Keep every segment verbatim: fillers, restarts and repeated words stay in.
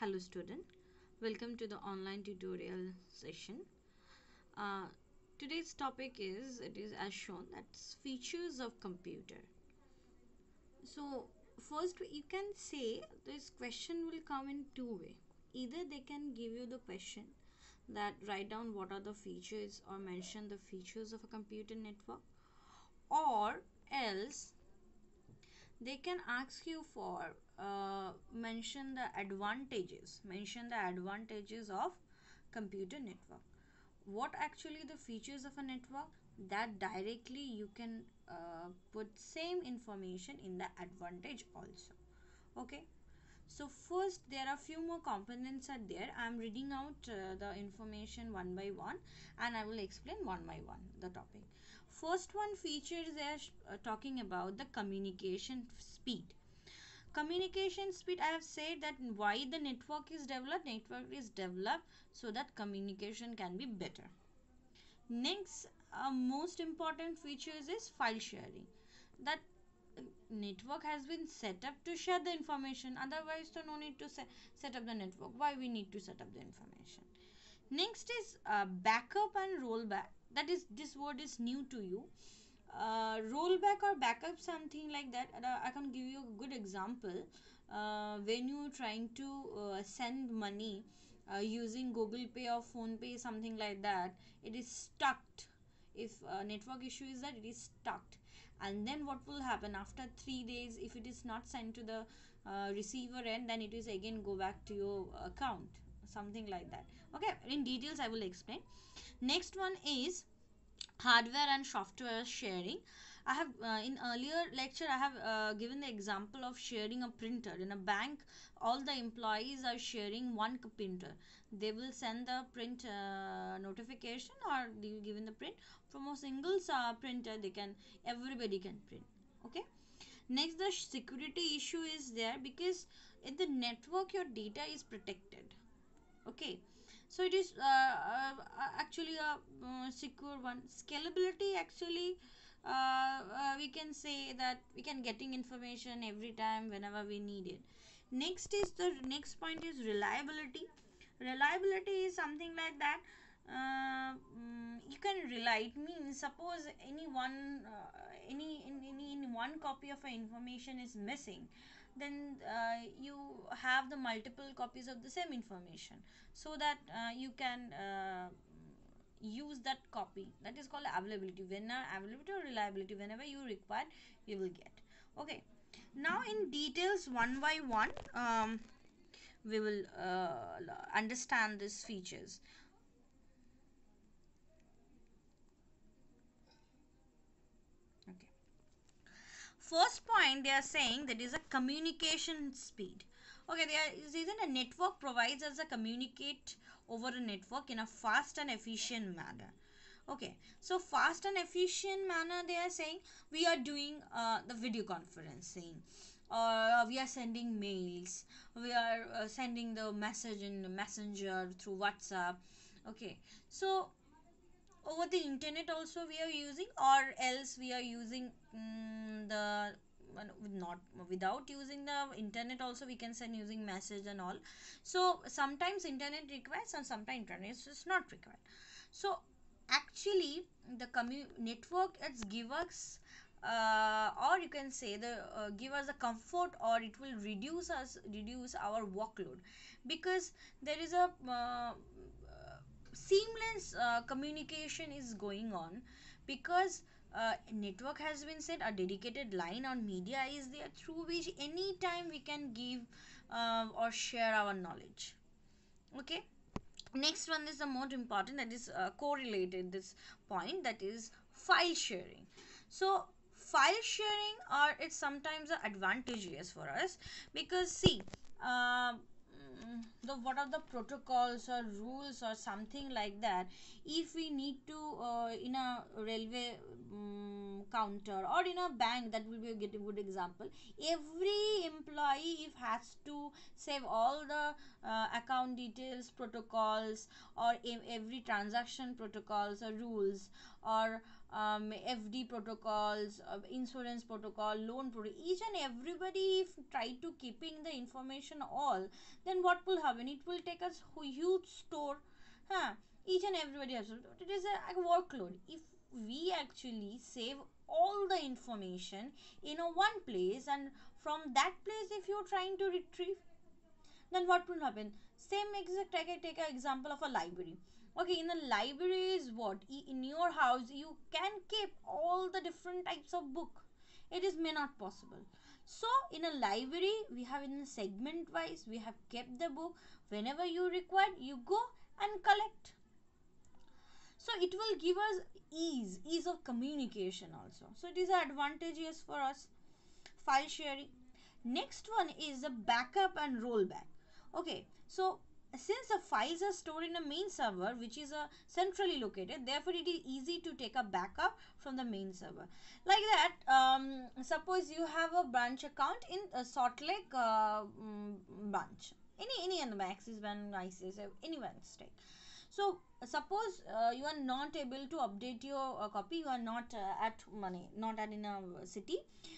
Hello student, welcome to the online tutorial session. Uh, Today's topic is, it is as shown, that's features of computer. So first you can say this question will come in two way. Either they can give you the question that write down what are the features or mention the features of a computer network, or else they can ask you for uh, mention the advantages mention the advantages of computer network. What actually the features of a network, that directly you can uh, put same information in the advantage also. Okay, so first there are few more components are there. I am reading out uh, the information one by one and I will explain one by one the topic. First one feature they are uh, talking about the communication speed. Communication speed, I have said that why the network is developed. Network is developed so that communication can be better. Next, uh, most important features is file sharing. That uh, network has been set up to share the information, otherwise so no need to set, set up the network. Why we need to set up the information? Next is uh, backup and rollback. That is, this word is new to you. Uh, rollback or backup, something like that. Uh, I can give you a good example. Uh, when you are trying to uh, send money uh, using Google Pay or Phone Pay, something like that, it is stuck. If uh, network issue is that it is stuck, and then what will happen after three days if it is not sent to the uh, receiver end, then it is again go back to your account, something like that. Okay, in details I will explain. Next one is hardware and software sharing. I have uh, in earlier lecture I have uh, given the example of sharing a printer. In a bank, all the employees are sharing one printer. They will send the print uh, notification, or they will given the print from a single uh, printer. They can, everybody can print. Okay, next the security issue is there, because in the network your data is protected. Okay, so it is uh, uh, actually a uh, secure one. Scalability, actually uh, uh, we can say that we can getting information every time whenever we need it. Next is the next point is reliability. Reliability is something like that, uh, mm, you can rely. It means suppose any one uh, any in, any in one copy of a information is missing, then uh, you have the multiple copies of the same information, so that uh, you can uh, use that copy. That is called availability. When uh, availability or reliability, whenever you require, you will get. Okay, now in details one by one, um, we will uh, understand these features. Okay, first point they are saying that is a communication speed. Okay, there is isn't a network provides us a communicate over a network in a fast and efficient manner. Okay, so fast and efficient manner, they are saying we are doing uh, the video conferencing, or we are sending mails, we are uh, sending the message in messenger through WhatsApp. Okay, so over the internet also we are using, or else we are using mm, the well, not without using the internet also we can send using message and all. So sometimes internet requires and sometimes internet is not required. So actually the commu network it's give us uh, or you can say the uh, give us the comfort, or it will reduce us reduce our workload, because there is a uh, seamless uh, communication is going on, because uh, network has been set, a dedicated line on media is there through which anytime we can give uh, or share our knowledge. Okay, next one is the most important, that is uh, correlated this point, that is file sharing. So file sharing, or it's sometimes advantageous for us, because see uh, mm, the what are the protocols or rules or something like that, if we need to uh, in a railway um, counter, or in a bank, that will be a good good example. Every employee, if has to save all the uh, account details, protocols, or ev- every transaction protocols or rules, or um, F D protocols, uh, insurance protocol, loan protocol, each and everybody, if try to keeping the information all, then what will happen? It will take us huge store, huh? Each and everybody has to, it is a, a workload. If we actually save all the information in a one place, and from that place if you're trying to retrieve, then what will happen? Same exact, I can take an example of a library. Okay, in a library is what, in your house you can keep all the different types of book. It is may not possible. So in a library we have, in a segment wise, we have kept the book. Whenever you require, you go and collect. So it will give us ease ease of communication also. So it is advantageous for us. File sharing. Next one is the backup and rollback. Okay, so since the files are stored in a main server, which is a centrally located, therefore it is easy to take a backup from the main server. Like that, um, suppose you have a branch account in a Salt Lake uh, um, branch, any any other Axis Bank, I C I C I, any one state. So suppose uh, you are not able to update your uh, copy, you are not uh, at money, not at in a city,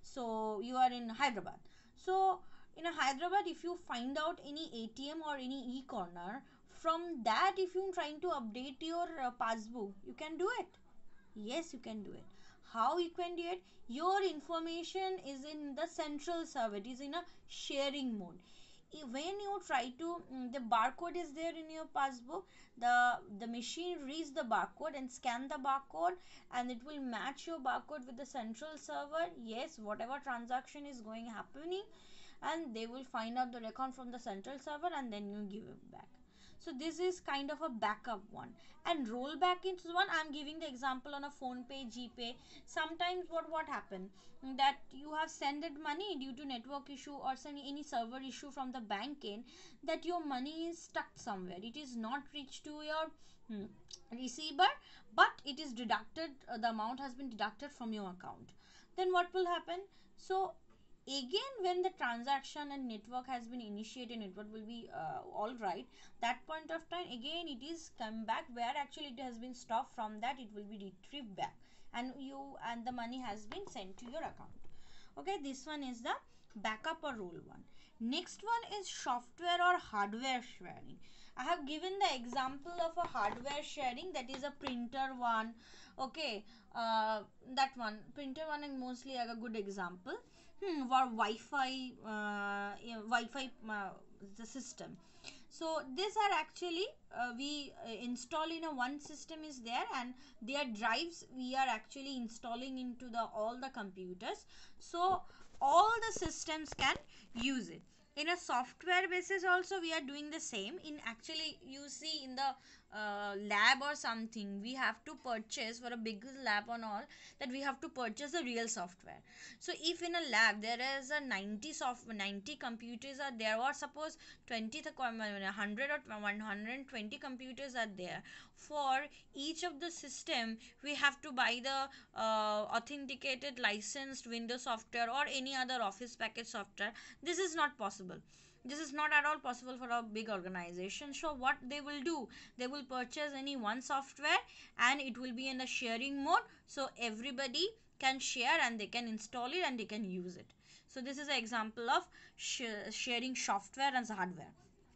so you are in Hyderabad. So in a Hyderabad, if you find out any A T M or any e-corner, from that if you are trying to update your uh, passbook, you can do it. Yes, you can do it. How you can do it? Your information is in the central server. It is in a sharing mode. When you try to, mm, the barcode is there in your passbook, the the machine reads the barcode and scan the barcode, and it will match your barcode with the central server. Yes, whatever transaction is going happening, and they will find out the record from the central server, and then you give it back. So this is kind of a backup one. And rollback is one, I'm giving the example on a phone pay, GPay. Sometimes what what happen, that you have sent money due to network issue or some any server issue from the bank in, that your money is stuck somewhere, it is not reached to your hmm, receiver, but it is deducted, uh, the amount has been deducted from your account. Then what will happen? So again, when the transaction and network has been initiated, network will be uh, all right, that point of time again it is come back where actually it has been stopped, from that it will be retrieved back, and you and the money has been sent to your account. Okay, this one is the backup or roll one. Next one is software or hardware sharing. I have given the example of a hardware sharing, that is a printer one. Okay, uh, that one printer one is mostly like a good example. Hmm, for Wi-Fi, uh, yeah, Wi-Fi uh, the system. So these are actually uh, we uh, install in a one system is there, and their drives we are actually installing into the all the computers, so all the systems can use it. In a software basis also we are doing the same. In actually you see in the uh, lab or something, we have to purchase for a big lab and all, that we have to purchase the real software. So if in a lab there is a ninety soft ninety computers are there, or suppose twenty the one hundred or one hundred twenty computers are there, for each of the system we have to buy the uh, authenticated licensed Windows software or any other office package software. This is not possible. This is not at all possible for a big organization. So what they will do, they will purchase any one software, and it will be in the sharing mode, so everybody can share and they can install it and they can use it. So this is an example of sh sharing software and hardware.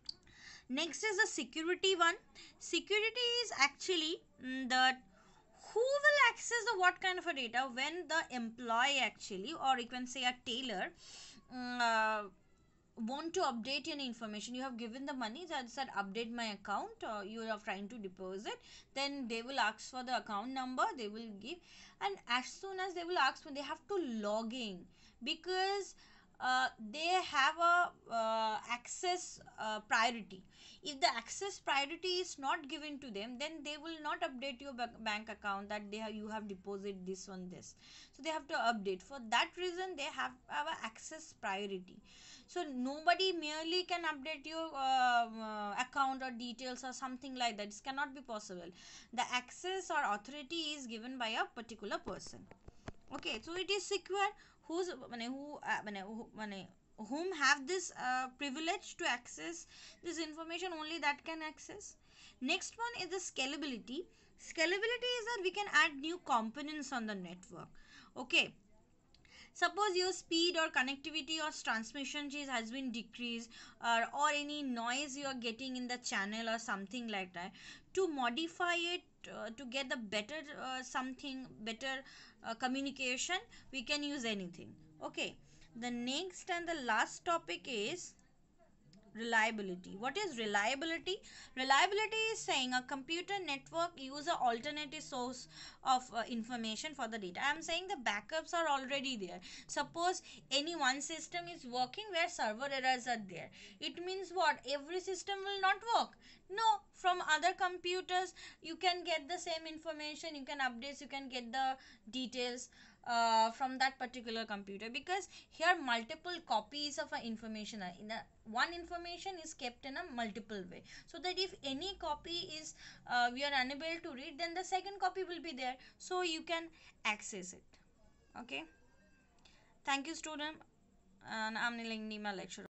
Next is the security one. Security is actually mm, the who will access the what kind of a data when the employee actually, or you can say a tailor, mm, uh, want to update any information. You have given the money that said update my account, or you are trying to deposit, then they will ask for the account number, they will give, and as soon as they will ask for, they have to log in, because uh, they have a uh, access uh, priority. If the access priority is not given to them, then they will not update your bank account that they have, you have deposit this on this. So they have to update. For that reason they have, have a access priority. So nobody merely can update your uh, uh, account or details or something like that. This cannot be possible. The access or authority is given by a particular person. Okay, so it is secure. Who's মানে who uh, মানে who- মানে whom have this uh, privilege to access this information, only that can access. Next one is the scalability. Scalability is that we can add new components on the network. Okay, suppose your speed or connectivity or transmission change has been decreased, or, or any noise you are getting in the channel or something like that. To modify it, uh, to get the better uh, something better uh, communication, we can use anything. Okay, the next and the last topic is reliability. What is reliability? Reliability is saying a computer network use a alternative source of uh, information for the data. I am saying the backups are already there. Suppose any one system is working where server errors are there, it means what? Every system will not work. No, from other computers you can get the same information, you can update, you can get the details uh, from that particular computer, because here multiple copies of a information are in a one information is kept in a multiple way, so that if any copy is uh, we are unable to read, then the second copy will be there, so you can access it. Okay, thank you student, and I'm Nilingni, my lecturer.